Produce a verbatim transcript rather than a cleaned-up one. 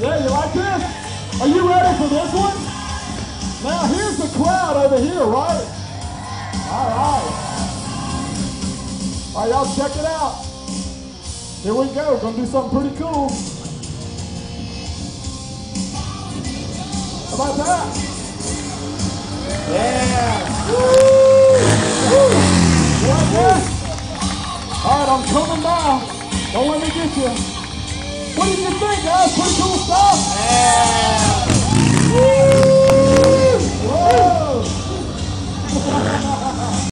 Yeah, you like this? Are you ready for this one? Now here's the crowd over here, right? All right. All right, y'all check it out. Here we go. Gonna do something pretty cool. How about that? Yeah. Woo! Woo! You like that? All right, I'm coming by. Don't let me get you. What did you think, guys? Pretty cool stuff? Yeah. Woo! Whoa!